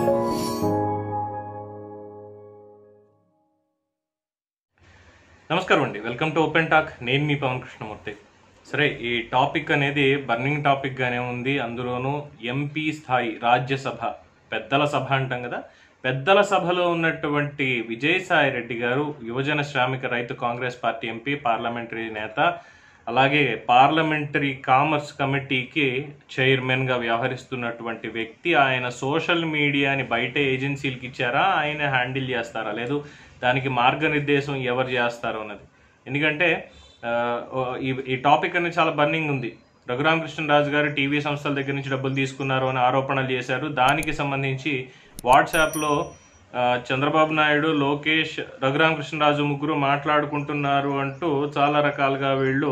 నమస్కారం అండి, welcome to open talk. నేను మీ పవన్ కృష్ణమూర్తి. సరే, ఈ టాపిక్ అనేది బర్నింగ్ టాపిక్ గానే ఉంది. అందులోనూ ఎంపీ స్థాయి రాజ్యసభ పెద్దల సభ అంటాం కదా, పెద్దల సభలో ఉన్నటువంటి విజయసాయి రెడ్డి గారు యువజన శ్రామిక రైతు కాంగ్రెస్ పార్టీ ఎంపీ, పార్లమెంటరీ నేత, అలాగే పార్లమెంటరీ కామర్స్ కమిటీకి చైర్మన్గా వ్యవహరిస్తున్నటువంటి వ్యక్తి. ఆయన సోషల్ మీడియాని బయట ఏజెన్సీలకు ఇచ్చారా, ఆయన హ్యాండిల్ చేస్తారా, లేదు దానికి మార్గనిర్దేశం ఎవరు చేస్తారో అన్నది. ఎందుకంటే ఈ టాపిక్ అనేది చాలా బర్నింగ్ ఉంది. రఘురామకృష్ణరాజు గారు టీవీ సంస్థల దగ్గర నుంచి డబ్బులు తీసుకున్నారు అని ఆరోపణలు చేశారు. దానికి సంబంధించి వాట్సాప్లో చంద్రబాబు నాయుడు, లోకేష్, రఘురామకృష్ణరాజు ముగ్గురు మాట్లాడుకుంటున్నారు అంటూ చాలా రకాలుగా వీళ్ళు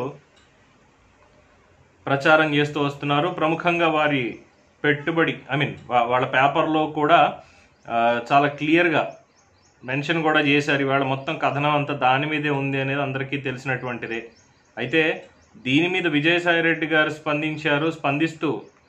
ప్రచారం చేస్తూ వస్తున్నారు. ప్రముఖంగా వారి పెట్టుబడి వాళ్ళ పేపర్లో కూడా చాలా క్లియర్గా మెన్షన్ కూడా చేశారు. ఇవాళ మొత్తం కథనం అంతా దాని మీదే ఉంది అనేది అందరికీ తెలిసినటువంటిదే. అయితే దీని మీద విజయసాయి రెడ్డి గారు స్పందిస్తూ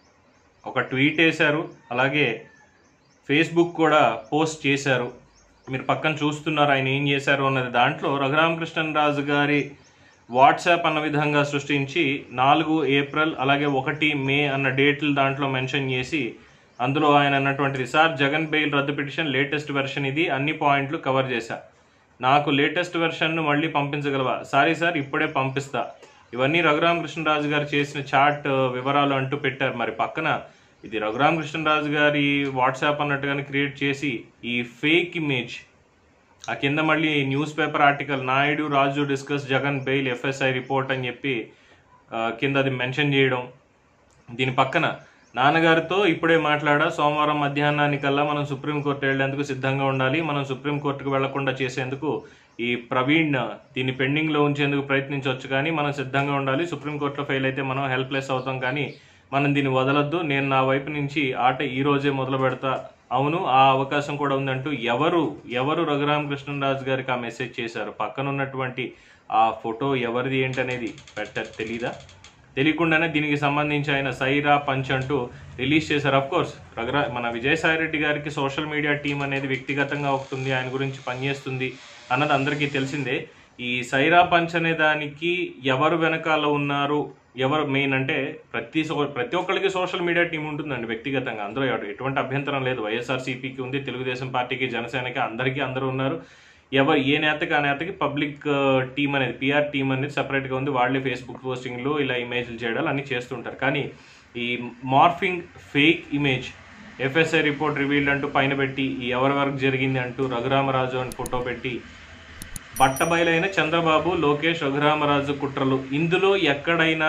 ఒక ట్వీట్ వేశారు, అలాగే ఫేస్బుక్ కూడా పోస్ట్ చేశారు. మీరు పక్కన చూస్తున్నారు ఆయన ఏం చేశారు అన్నది. దాంట్లో రఘురామకృష్ణరాజు గారి వాట్సాప్ అన్న విధంగా సృష్టించి 4 ఏప్రిల్ అలాగే 1 మే అన్న డేట్లు దాంట్లో మెన్షన్ చేసి, అందులో ఆయన అన్నటువంటిది, సార్ జగన్ బెయిల్ రద్దు పిటిషన్ లేటెస్ట్ వెర్షన్ ఇది, అన్ని పాయింట్లు కవర్ చేశా, నాకు లేటెస్ట్ వెర్షన్ను మళ్ళీ పంపించగలవా? సారీ సార్, ఇప్పుడే పంపిస్తా. ఇవన్నీ రఘురామకృష్ణరాజు గారు చేసిన చాట్ వివరాలు అంటూ పెట్టారు. మరి పక్కన ఇది రఘురామకృష్ణరాజు గారి వాట్సాప్ అన్నట్టుగానే క్రియేట్ చేసి ఈ ఫేక్ ఇమేజ్, ఆ కింద మళ్ళీ news paper article Naidu Raju discuss Jagan bail FSI report అని చెప్పి కింద అది మెన్షన్ చేయడం. దీని పక్కన నాన్నగారితో ఇప్పుడే మాట్లాడా, సోమవారం మధ్యాహ్నానికల్లా మనం సుప్రీంకోర్టు వెళ్లేందుకు సిద్ధంగా ఉండాలి, మనం సుప్రీంకోర్టుకు వెళ్లకుండా చేసేందుకు ఈ ప్రవీణ్ దీన్ని పెండింగ్లో ఉంచేందుకు ప్రయత్నించవచ్చు, కానీ మనం సిద్ధంగా ఉండాలి, సుప్రీంకోర్టులో ఫెయిల్ అయితే మనం హెల్ప్లెస్ అవుతాం, కానీ మనం దీన్ని వదలొద్దు, నేను నా వైపు నుంచి ఆట ఈ రోజే మొదలు పెడతా, అవును ఆ అవకాశం కూడా ఉందంటూ ఎవరు రఘురామకృష్ణరాజు గారికి ఆ మెసేజ్ చేశారు, పక్కన ఉన్నటువంటి ఆ ఫోటో ఎవరిది ఏంటనేది తెలీదా? తెలియకుండానే దీనికి సంబంధించి ఆయన సైరా పంచ్ అంటూ రిలీజ్ చేశారు. అఫ్కోర్స్ మన విజయసాయి రెడ్డి గారికి సోషల్ మీడియా టీం అనేది వ్యక్తిగతంగా ఒకటి, ఆయన గురించి పనిచేస్తుంది అన్నది అందరికీ తెలిసిందే. ఈ సైరా పంచ్ అనే దానికి ఎవరు వెనకాల ఉన్నారు, ఎవరు మెయిన్ అంటే ప్రతి ఒక్కరికి సోషల్ మీడియా టీం ఉంటుందండి వ్యక్తిగతంగా, అందులో ఎటువంటి అభ్యంతరం లేదు. వైఎస్ఆర్సీపీకి ఉంది, తెలుగుదేశం పార్టీకి, జనసేనకి, అందరూ ఉన్నారు. ఏ నేతకి ఆ నేతకి పబ్లిక్ టీం అనేది, పిఆర్ టీం అనేది సపరేట్గా ఉంది. వాళ్ళే ఫేస్బుక్ పోస్టింగ్లు ఇలా ఇమేజ్లు చేయడాలు అన్నీ చేస్తుంటారు. కానీ ఈ morphing fake image FSI report revealed అంటూ పైన పెట్టి ఎవరి వరకు జరిగింది అంటూ రఘురామరాజు అని ఫోటో పెట్టి బట్టబయలైన చంద్రబాబు, లోకేష్, రఘురామరాజు కుట్రలు, ఇందులో ఎక్కడైనా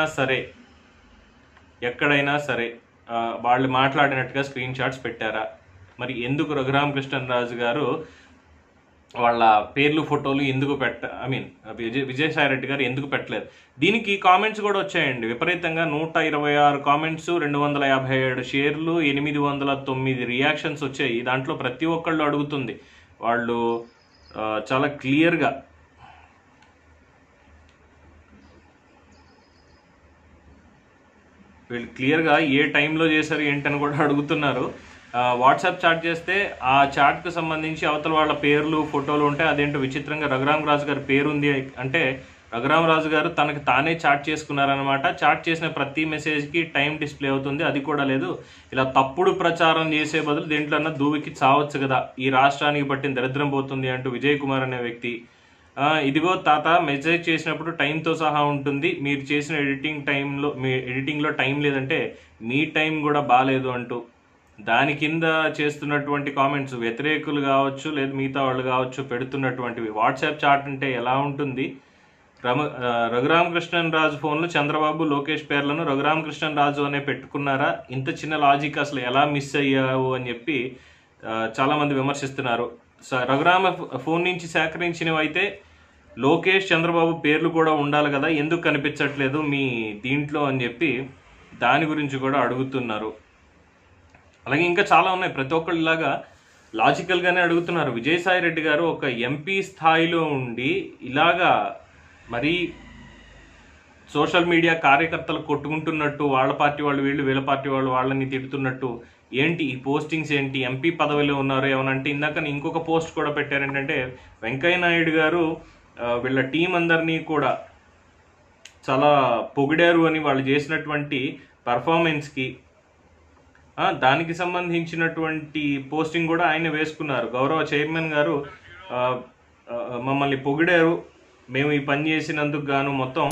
సరే వాళ్ళు మాట్లాడినట్టుగా స్క్రీన్ షాట్స్ పెట్టారా? మరి ఎందుకు రఘురామకృష్ణరాజు గారు వాళ్ళ పేర్లు ఫోటోలు ఎందుకు విజయసాయి రెడ్డి గారు ఎందుకు పెట్టలేదు? దీనికి కామెంట్స్ కూడా వచ్చాయండి విపరీతంగా. 126 కామెంట్స్, 257 షేర్లు, 809 రియాక్షన్స్ వచ్చాయి. దాంట్లో ప్రతి ఒక్కళ్ళు అడుగుతుంది, వాళ్ళు చాలా క్లియర్గా ఏ టైంలో చేశారు ఏంటని కూడా అడుగుతున్నారు. వాట్సాప్ చాట్ చేస్తే ఆ చాట్కు సంబంధించి అవతల వాళ్ళ పేర్లు ఫోటోలు ఉంటాయి. అదేంటో విచిత్రంగా రఘురామరాజు గారి పేరు ఉంది అంటే రఘురామరాజు గారు తనకు తానే చాట్ చేసుకున్నారనమాట. చాట్ చేసిన ప్రతి మెసేజ్కి టైం డిస్ప్లే అవుతుంది, అది కూడా లేదు. ఇలా తప్పుడు ప్రచారం చేసే బదులు దేంట్లన్నా దూవికి చావచ్చు కదా, ఈ రాష్ట్రానికి పట్టిన దరిద్రం పోతుంది అంటూ విజయ్ కుమార్ అనే వ్యక్తి, ఇదిగో తాత మెసేజ్ చేసినప్పుడు టైంతో సహా ఉంటుంది, మీరు చేసిన ఎడిటింగ్లో టైం లేదంటే మీ టైం కూడా బాగాలేదు అంటూ దాని కింద చేస్తున్నటువంటి కామెంట్స్ వ్యతిరేకులు కావచ్చు, లేదు మిగతా వాళ్ళు కావచ్చు పెడుతున్నటువంటివి. వాట్సాప్ చాట్ అంటే ఎలా ఉంటుంది? రఘురామకృష్ణరాజు ఫోన్లు చంద్రబాబు, లోకేష్ పేర్లను రఘురామకృష్ణరాజు అనే పెట్టుకున్నారా? ఇంత చిన్న లాజిక్ అసలు ఎలా మిస్ అయ్యావు అని చెప్పి చాలామంది విమర్శిస్తున్నారు. రఘురామ ఫోన్ నుంచి సేకరించినవి అయితే లోకేష్, చంద్రబాబు పేర్లు కూడా ఉండాలి కదా, ఎందుకు కనిపించట్లేదు మీ దీంట్లో అని చెప్పి దాని గురించి కూడా అడుగుతున్నారు. అలాగే ఇంకా చాలా ఉన్నాయి. ప్రతి ఒక్కళ్ళు ఇలాగా లాజికల్గానే అడుగుతున్నారు. విజయసాయి రెడ్డి గారు ఒక ఎంపీ స్థాయిలో ఉండి ఇలాగా మరీ సోషల్ మీడియా కార్యకర్తలు కొట్టుకుంటున్నట్టు, వాళ్ళ పార్టీ వాళ్ళు వీళ్ళ పార్టీ వాళ్ళు వాళ్ళని తిడుతున్నట్టు ఏంటి ఈ పోస్టింగ్స్ ఏంటి, ఎంపీ పదవిలో ఉన్నారు ఏమనంటే, ఇందాక ఇంకొక పోస్ట్ కూడా పెట్టారు ఏంటంటే, వెంకయ్య నాయుడు గారు వీళ్ళ టీం అందరినీ కూడా చాలా పొగిడారు అని వాళ్ళు చేసినటువంటి పర్ఫార్మెన్స్కి, దానికి సంబంధించినటువంటి పోస్టింగ్ కూడా ఆయన వేసుకున్నారు. గౌరవ చైర్మన్ గారు మమ్మల్ని పొగిడారు, మేము ఈ పని చేసినందుకు గాను మొత్తం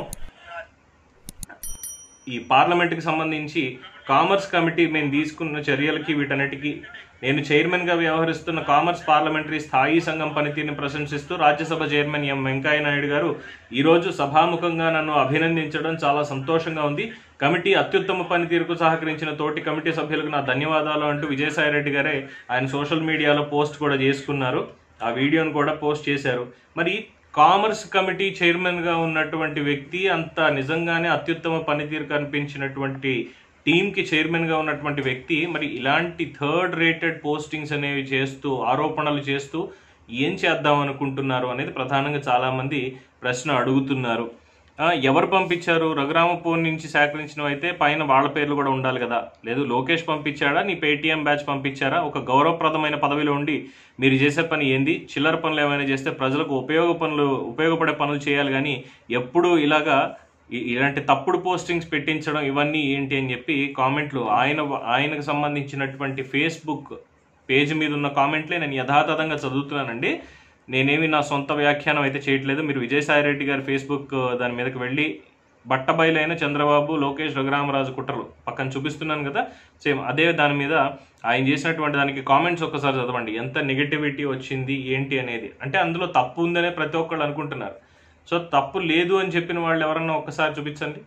ఈ పార్లమెంట్కి సంబంధించి కామర్స్ కమిటీ మేము తీసుకున్న చర్యలకి వీటన్నిటికీ నేను చైర్మన్గా వ్యవహరిస్తున్న కామర్స్ పార్లమెంటరీ స్థాయి సంఘం పనితీరుని ప్రశంసిస్తూ రాజ్యసభ చైర్మన్ ఎం వెంకయ్య నాయుడు గారు ఈరోజు సభాముఖంగా నన్ను అభినందించడం చాలా సంతోషంగా ఉంది. కమిటీ అత్యుత్తమ పనితీరుకు సహకరించిన తోటి కమిటీ సభ్యులకు నా ధన్యవాదాలు అంటూ విజయసాయిరెడ్డి గారే ఆయన సోషల్ మీడియాలో పోస్ట్ కూడా చేసుకున్నారు. ఆ వీడియోను కూడా పోస్ట్ చేశారు. మరి కామర్స్ కమిటీ చైర్మన్గా ఉన్నటువంటి వ్యక్తి, అంత నిజంగానే అత్యుత్తమ పనితీరు కనిపించినటువంటి టీంకి చైర్మన్గా ఉన్నటువంటి వ్యక్తి, మరి ఇలాంటి థర్డ్ రేటెడ్ పోస్టింగ్స్ అనేవి చేస్తూ, ఆరోపణలు చేస్తూ ఏం చేద్దాం అనుకుంటున్నారు అనేది ప్రధానంగా చాలామంది ప్రశ్న అడుగుతున్నారు. ఎవరు పంపించారు? రఘురామపూర్ నుంచి సేకరించినవి అయితే పైన వాళ్ళ పేర్లు కూడా ఉండాలి కదా. లేదు లోకేష్ పంపించాడా, నీ పేటీఎం బ్యాచ్ పంపించారా? ఒక గౌరవప్రదమైన పదవిలో ఉండి మీరు చేసే పని ఏంది? చిల్లర పనులు ఏమైనా చేస్తే ప్రజలకు ఉపయోగపడే పనులు చేయాలి, కానీ ఎప్పుడు ఇలాంటి తప్పుడు పోస్టింగ్స్ పెట్టించడం ఇవన్నీ ఏంటి అని చెప్పి కామెంట్లు ఆయనకు సంబంధించినటువంటి ఫేస్బుక్ పేజ్ మీద ఉన్న కామెంట్లే నేను యథాతథంగా చదువుతున్నానండి. నేనేమి నా సొంత వ్యాఖ్యానం అయితే చేయట్లేదు. మీరు విజయసాయిరెడ్డి గారి ఫేస్బుక్ దాని మీదకి వెళ్ళి బట్టబయలైన చంద్రబాబు, లోకేష్, రఘురామరాజు కుట్రలు పక్కన చూపిస్తున్నాను కదా, సేమ్ అదే దాని మీద ఆయన చేసినటువంటి దానికి కామెంట్స్ ఒక్కసారి చదవండి. ఎంత నెగిటివిటీ వచ్చింది ఏంటి అనేది. అంటే అందులో తప్పు ఉందనే ప్రతి ఒక్కళ్ళు అనుకుంటున్నారు. సో తప్పు లేదు అని చెప్పిన వాళ్ళు ఎవరన్నా ఒక్కసారి చూపించండి.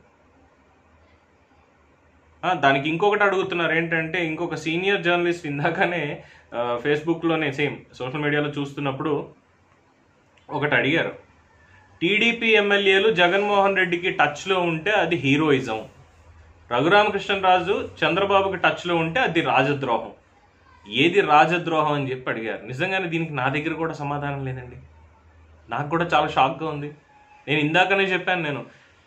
దానికి ఇంకొకటి అడుగుతున్నారు ఏంటంటే, ఇంకొక సీనియర్ జర్నలిస్ట్ ఇందాకనే ఫేస్బుక్లోనే సేమ్ సోషల్ మీడియాలో చూస్తున్నప్పుడు ఒకటి అడిగారు, టీడీపీ ఎమ్మెల్యేలు జగన్మోహన్ రెడ్డికి టచ్లో ఉంటే అది హీరోయిజం, రఘురామకృష్ణరాజు చంద్రబాబుకి టచ్లో ఉంటే అది రాజద్రోహం, ఏది రాజద్రోహం అని చెప్పి అడిగారు. నిజంగానే దీనికి నా దగ్గర కూడా సమాధానం లేదండి. నాకు కూడా చాలా షాక్గా ఉంది. నేను ఇందాకనే చెప్పాను, నేను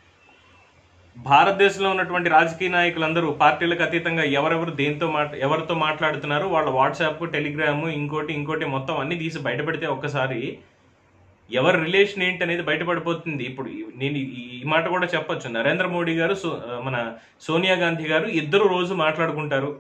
భారతదేశంలో ఉన్నటువంటి రాజకీయ నాయకులందరూ పార్టీలకు అతీతంగా ఎవరితో మాట్లాడుతున్నారు, వాళ్ళ వాట్సాప్, టెలిగ్రామ్, ఇంకోటి మొత్తం అన్ని తీసి బయటపెడితే ఒక్కసారి ఎవరి రిలేషన్ ఏంటి అనేది బయటపడిపోతుంది. ఇప్పుడు నేను ఈ మాట కూడా చెప్పొచ్చు, నరేంద్ర మోడీ గారు, మన సోనియా గాంధీ గారు ఇద్దరు రోజు మాట్లాడుకుంటారు.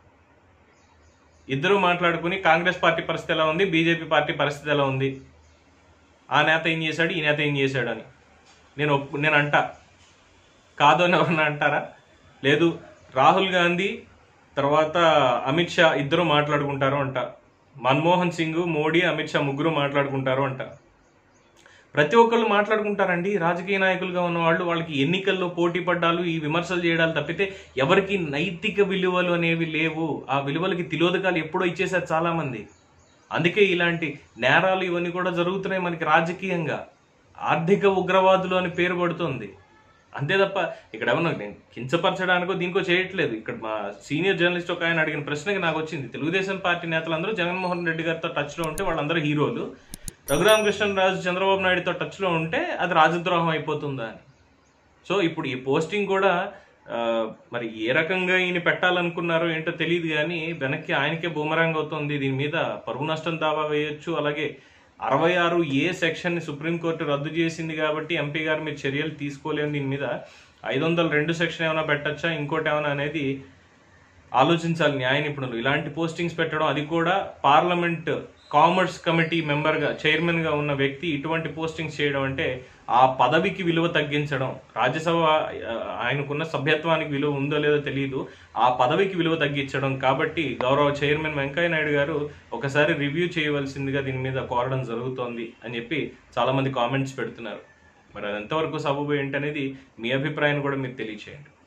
ఇద్దరు మాట్లాడుకుని కాంగ్రెస్ పార్టీ పరిస్థితి ఎలా ఉంది, బీజేపీ పార్టీ పరిస్థితి ఎలా ఉంది, ఆ నేత ఏం చేశాడు, ఈ నేత ఏం చేశాడు అని నేను అంటా. కాదు అని ఎవరన్నా అంటారా? లేదు, రాహుల్ గాంధీ తర్వాత అమిత్ షా ఇద్దరు మాట్లాడుకుంటారు అంట, మన్మోహన్ సింగ్, మోడీ, అమిత్ షా ముగ్గురు మాట్లాడుకుంటారు అంట. ప్రతి ఒక్కళ్ళు మాట్లాడుకుంటారండి. రాజకీయ నాయకులుగా ఉన్న వాళ్ళు, వాళ్ళకి ఎన్నికల్లో పోటీ పడ్డాలు, ఈ విమర్శలు చేయడాలు తప్పితే ఎవరికి నైతిక విలువలు అనేవి లేవు. ఆ విలువలకి తిలోదకాలు ఎప్పుడో ఇచ్చేసారు చాలామంది. అందుకే ఇలాంటి నేరాలు ఇవన్నీ కూడా జరుగుతున్నాయి మనకి. రాజకీయంగా ఆర్థిక ఉగ్రవాదులు అని పేరు పడుతుంది అంతే తప్ప ఇక్కడ ఏమన్నా నేను కించపరచడానికో దీనికో చేయట్లేదు. ఇక్కడ మా సీనియర్ జర్నలిస్ట్ ఒక ఆయన అడిగిన ప్రశ్నకి నాకు వచ్చింది, తెలుగుదేశం పార్టీ నేతలందరూ జగన్మోహన్ రెడ్డి గారితో టచ్లో ఉంటే వాళ్ళందరూ హీరోలు, రఘురామకృష్ణరాజు చంద్రబాబు నాయుడుతో టచ్లో ఉంటే అది రాజద్రోహం అయిపోతుందా అని. సో ఇప్పుడు ఈ పోస్టింగ్ కూడా మరి ఏ రకంగా ఈయన పెట్టాలనుకున్నారో ఏంటో తెలియదు, కానీ వెనక్కి ఆయనకే బూమరాంగ్ అవుతుంది. దీని మీద పరువు నష్టం దావా వేయొచ్చు. అలాగే 66A సెక్షన్ని సుప్రీంకోర్టు రద్దు చేసింది కాబట్టి ఎంపీ గారు మీరు చర్యలు తీసుకోలేము. దీని మీద 502 సెక్షన్ ఏమైనా పెట్టచ్చా, ఇంకోటి ఏమైనా అనేది ఆలోచించాలి న్యాయ నిపుణులు. ఇలాంటి పోస్టింగ్స్ పెట్టడం, అది కూడా పార్లమెంట్ కామర్స్ కమిటీ మెంబర్గా, చైర్మన్గా ఉన్న వ్యక్తి ఇటువంటి పోస్టింగ్స్ చేయడం అంటే ఆ పదవికి విలువ తగ్గించడం. రాజ్యసభ ఆయనకున్న సభ్యత్వానికి విలువ ఉందో లేదో తెలియదు, ఆ పదవికి విలువ తగ్గించడం. కాబట్టి గౌరవ చైర్మన్ వెంకయ్య నాయుడు గారు ఒకసారి రివ్యూ చేయవలసిందిగా దీని మీద కోరడం జరుగుతోంది అని చెప్పి చాలామంది కామెంట్స్ పెడుతున్నారు. మరి అది ఎంతవరకు సబబు ఏంటనేది మీ అభిప్రాయాన్ని కూడా మీరు తెలియచేయండి.